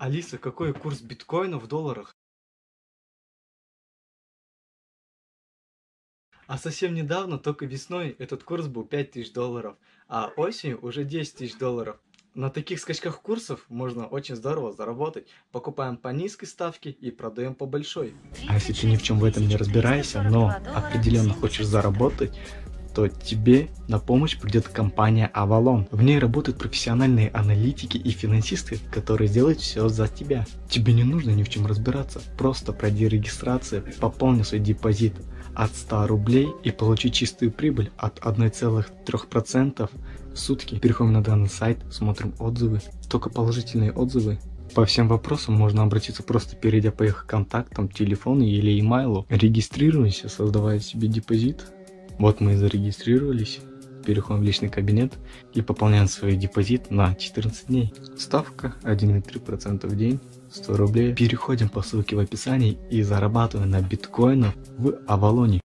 Алиса, какой курс биткоина в долларах? А совсем недавно, только весной, этот курс был 5000 долларов, а осенью уже 10 тысяч долларов. На таких скачках курсов можно очень здорово заработать. Покупаем по низкой ставке и продаем по большой. А если ты ни в чем в этом не разбираешься, но определенно хочешь заработать, то тебе на помощь придет компания Avalon. В ней работают профессиональные аналитики и финансисты, которые сделают все за тебя. Тебе не нужно ни в чем разбираться. Просто пройди регистрацию, пополни свой депозит от 100 рублей и получи чистую прибыль от 1,3% в сутки. Переходим на данный сайт, смотрим отзывы. Только положительные отзывы. По всем вопросам можно обратиться, просто перейдя по их контактам, телефону или имейлу. Регистрируйся, создавая себе депозит. Вот мы и зарегистрировались. Переходим в личный кабинет и пополняем свой депозит на 14 дней. Ставка 1,3% в день, 100 рублей. Переходим по ссылке в описании и зарабатываем на биткоинах в Авалоне.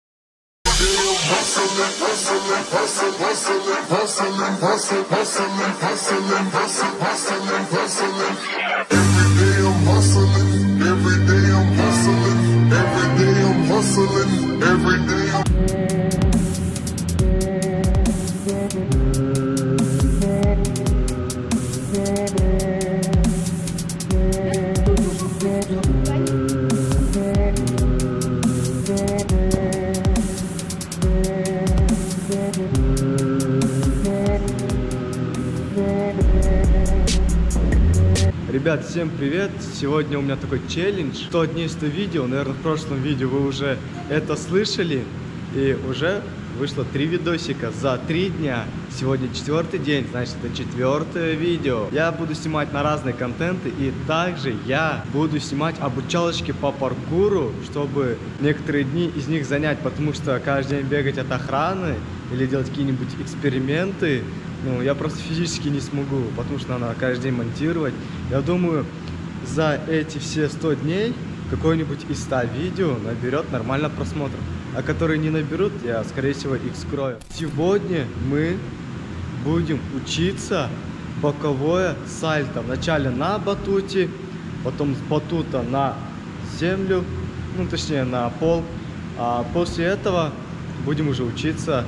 Ребят, всем привет! Сегодня у меня такой челлендж. 100 дней 100 видео. Наверное, в прошлом видео вы уже это слышали. И уже вышло 3 видосика за 3 дня. Сегодня 4-й день, значит, это 4-е видео. Я буду снимать на разные контенты. И также я буду снимать обучалочки по паркуру, чтобы некоторые дни из них занять. Потому что каждый день бегать от охраны или делать какие-нибудь эксперименты, ну, я просто физически не смогу, потому что надо каждый день монтировать. Я думаю, за эти все 100 дней какой-нибудь из 100 видео наберет нормально просмотров. А которые не наберут, я, скорее всего, их скрою. Сегодня мы будем учиться боковое сальто. Вначале на батуте, потом с батута на землю, ну, точнее, на пол. А после этого будем уже учиться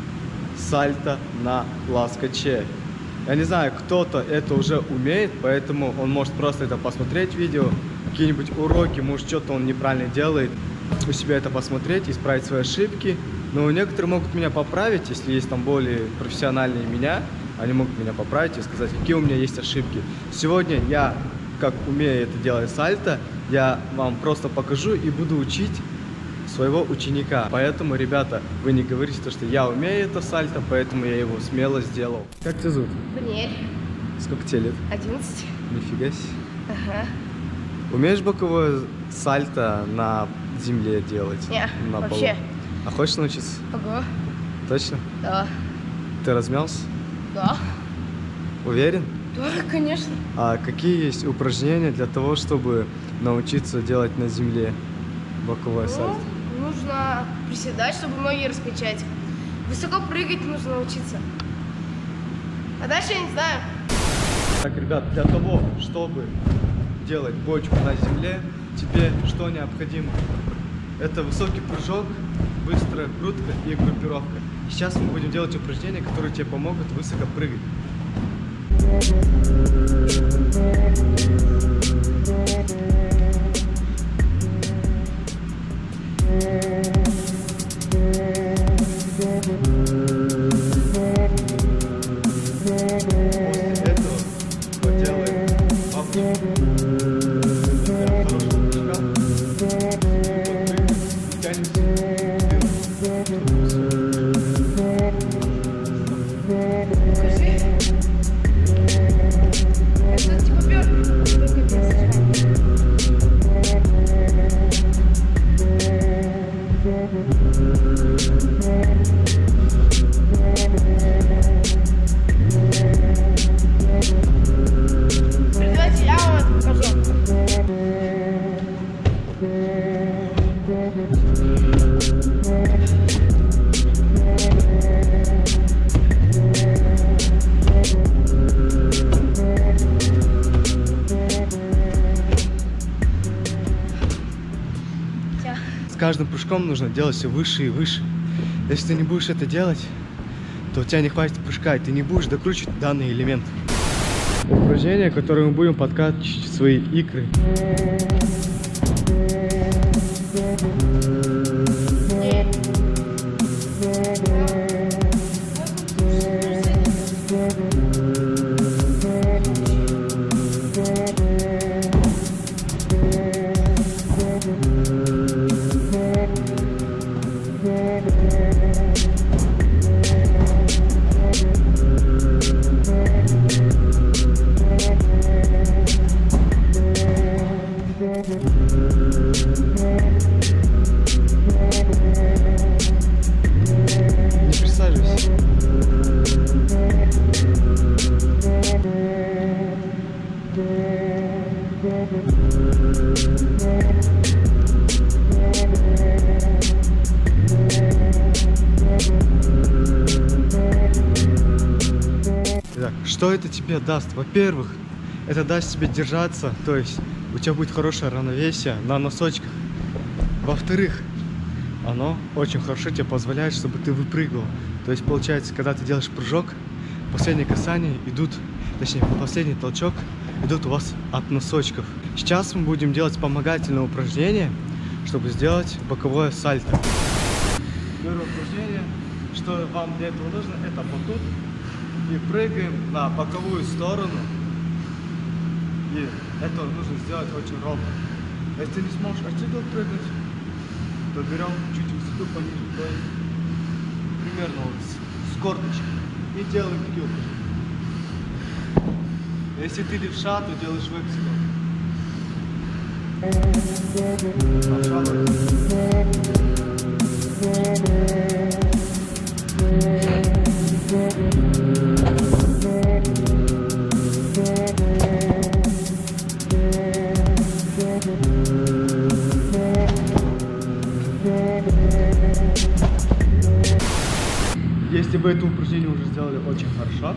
сальто на плоскоче. Я не знаю, кто-то это уже умеет, поэтому он может просто это посмотреть видео, какие-нибудь уроки, может что-то он неправильно делает, у себя это посмотреть, исправить свои ошибки. Но некоторые могут меня поправить, если есть там более профессиональные меня, они могут меня поправить и сказать, какие у меня есть ошибки. Сегодня я, как умею это делать сальто, я вам просто покажу и буду учить своего ученика. Поэтому, ребята, вы не говорите, что я умею это сальто, поэтому я его смело сделал. Как тебя зовут? Баниэль. Сколько тебе лет? 11. Нифига себе. Ага. Умеешь боковое сальто на земле делать? Нет, на вообще. полу? А хочешь научиться? Ого. Точно? Да. Ты размялся? Да. Уверен? Да, конечно. А какие есть упражнения для того, чтобы научиться делать на земле боковое сальто? Нужно приседать, чтобы ноги раскачать. Высоко прыгать нужно научиться. А дальше я не знаю. Так, ребят, для того, чтобы делать бочку на земле, тебе что необходимо? Это высокий прыжок, быстрая крутка и группировка. Сейчас мы будем делать упражнения, которые тебе помогут высоко прыгать. Давайте я вам это покажу. каждым прыжком нужно делать все выше и выше. Если ты не будешь это делать, то у тебя не хватит прыжка, и ты не будешь докручивать данный элемент. Упражнение, которое мы будем подкачивать свои икры. Не присаживайся. Итак, что это тебе даст? Во-первых, это даст тебе держаться, то есть у тебя будет хорошее равновесие на носочках. Во-вторых, оно очень хорошо тебе позволяет, чтобы ты выпрыгивал. То есть получается, когда ты делаешь прыжок, последние касания идут, точнее последний толчок идут у вас от носочков. Сейчас мы будем делать вспомогательное упражнение, чтобы сделать боковое сальто. Первое упражнение, что вам для этого нужно, это вот тут. И прыгаем на боковую сторону. И это нужно сделать очень ровно. Если ты не сможешь отсюда прыгнуть, то берем чуть высоту пониже, то есть примерно вот с корточки. И делаем такие упражнения. Если ты левша, то делаешь Если вы это упражнение уже сделали очень хорошо,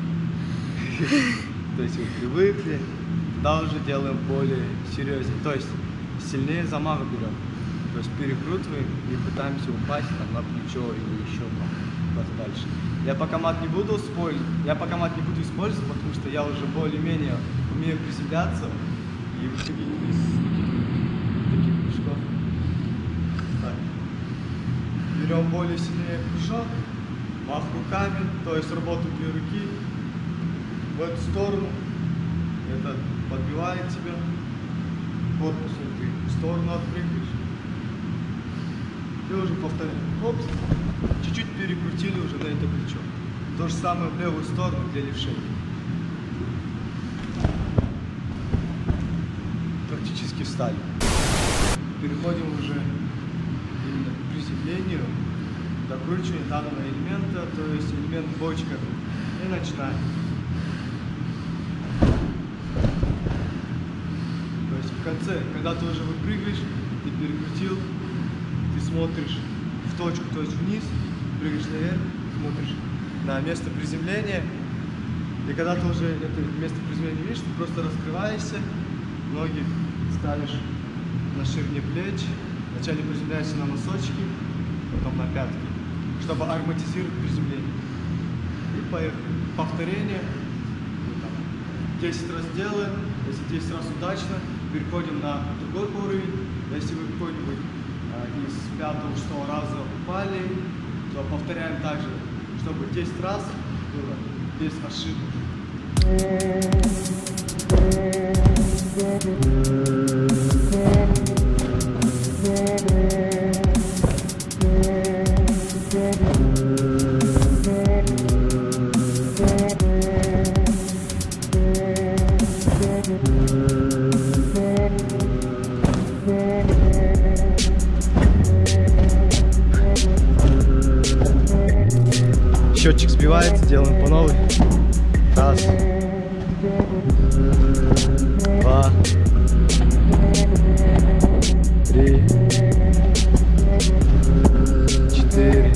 то есть вы привыкли, тогда уже делаем более серьезнее, то есть сильнее замах берем, то есть перекрутываем и пытаемся упасть там, на плечо или еще там куда-то дальше. Я пока мат не буду использовать, потому что я уже более-менее умею приземляться и выходить из таких прыжков. Так. Берем более сильнее прыжок. Мах руками, то есть работают 2 руки в эту сторону. Это подбивает тебя. Корпусом ты в сторону отпрыгиваешь. И уже повторяем. Хопс. Чуть-чуть перекрутили уже на это плечо. То же самое в левую сторону для левшей. Практически встали. Переходим уже именно к приземлению. Докручивание данного элемента, то есть элемент бочка. И начинаем. То есть в конце, когда ты уже выпрыгиваешь, ты перекрутил, ты смотришь в точку, то есть вниз, прыгаешь наверх, смотришь на место приземления. И когда ты уже это место приземления видишь, ты просто раскрываешься, ноги ставишь на ширине плеч, вначале приземляешься на носочки, потом на пятки, чтобы ароматизировать приземление. И поехали. Повторение. 10 раз делаем. Если 10 раз удачно, переходим на другой уровень. Если вы какой-нибудь из 5-6 раза упали, то повторяем также, чтобы 10 раз было без ошибок. Счетчик сбивается, делаем по новой. Раз, 2, 3, 4,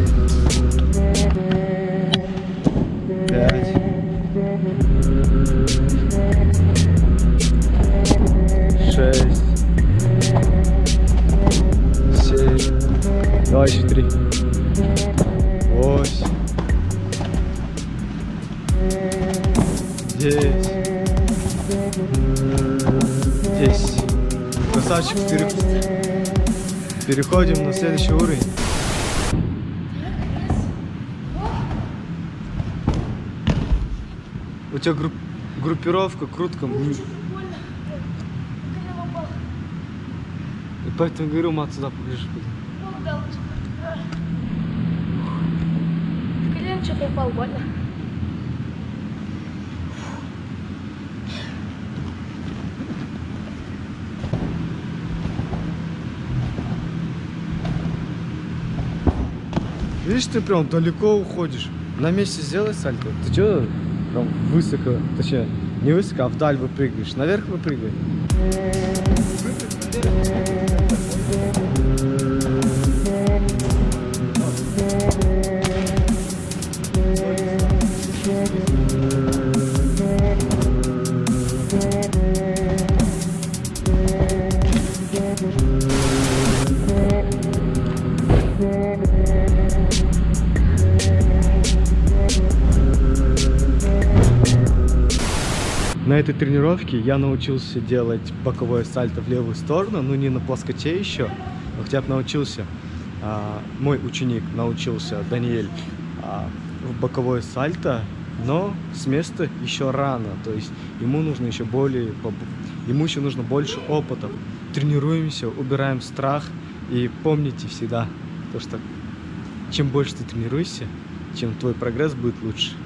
5, 6, 7, Давай еще 3. Ось. 10. 10. Красавчик, переходим на следующий уровень. У тебя группировка, крутка. И поэтому говорю, мы отсюда поближе будем. Колен что-то упал, больно. Видишь, ты прям далеко уходишь. На месте сделай сальто. Ты чё прям высоко, точнее, не высоко, а вдаль выпрыгиваешь. Наверх выпрыгивай. На этой тренировке я научился делать боковое сальто в левую сторону, ну не на плоскоте еще, но хотя бы научился. Мой ученик научился, Даниэль, в боковое сальто, но с места еще рано, то есть ему нужно еще нужно больше опыта. Тренируемся, убираем страх и помните всегда, то, что чем больше ты тренируешься, чем твой прогресс будет лучше.